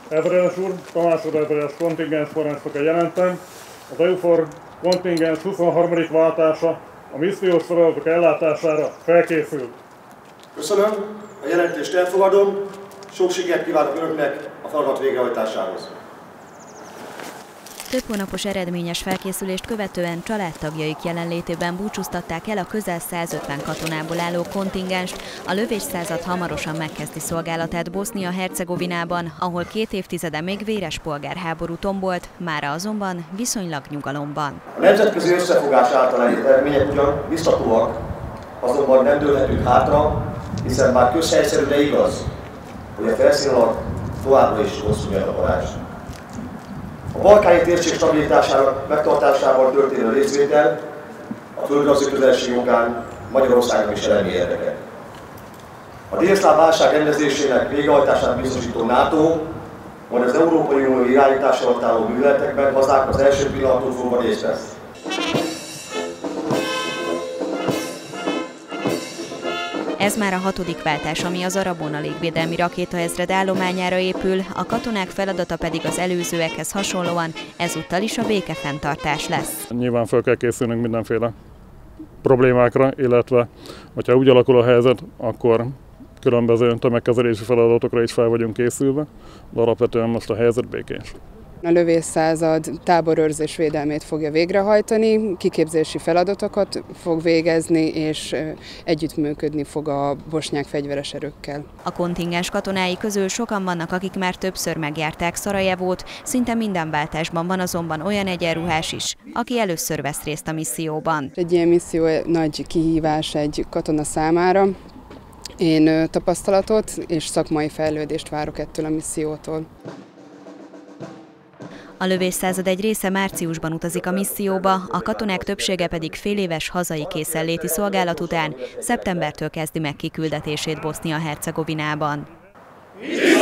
Ezredes úr, Tamásodezredes kontingens parancsnoka jelentem, az EUFOR kontingens 23. váltása a missziós feladatok ellátására felkészült. Köszönöm, a jelentést elfogadom, sok sikert kívánok önöknek a feladat végrehajtásához. Több hónapos eredményes felkészülést követően családtagjaik jelenlétében búcsúztatták el a közel 150 katonából álló kontingenst. A lövészszázad hamarosan megkezdi szolgálatát Bosznia-Hercegovinában, ahol 2 évtizede még véres polgárháború tombolt, mára azonban viszonylag nyugalomban. A nemzetközi összefogás által elért eredmények ugyan biztatóak, azonban nem dőlhetünk hátra, hiszen már közhelyszerű, de igaz, hogy a felszín alatt továbbra is hosszú a varázs. A balkáni térség stabilitásának megtartásával történő részvétel a földrajzi közelség okán Magyarországnak is elemi érdeke. A délszláv válság rendezésének végrehajtását biztosító NATO, majd az Európai Unió irányítása alatt álló műveletekben hazánk az első pillanattól fogva részt vesz. Ez már a 6. váltás, ami az Arabona légvédelmi rakétaezred állományára épül, a katonák feladata pedig az előzőekhez hasonlóan ezúttal is a békefenntartás lesz. Nyilván fel kell készülnünk mindenféle problémákra, illetve hogyha úgy alakul a helyzet, akkor különböző tömegkezelési feladatokra is fel vagyunk készülve, de alapvetően most a helyzet békés. A lövészszázad táborőrzés védelmét fogja végrehajtani, kiképzési feladatokat fog végezni, és együttműködni fog a bosnyák fegyveres erőkkel. A kontingens katonái közül sokan vannak, akik már többször megjárták Szarajevót, szinte minden váltásban van azonban olyan egyenruhás is, aki először vesz részt a misszióban. Egy ilyen misszió nagy kihívás egy katona számára. Én tapasztalatot és szakmai fejlődést várok ettől a missziótól. A lövészszázad egy része márciusban utazik a misszióba, a katonák többsége pedig féléves hazai készenléti szolgálat után szeptembertől kezdi meg kiküldetését Bosznia-Hercegovinában.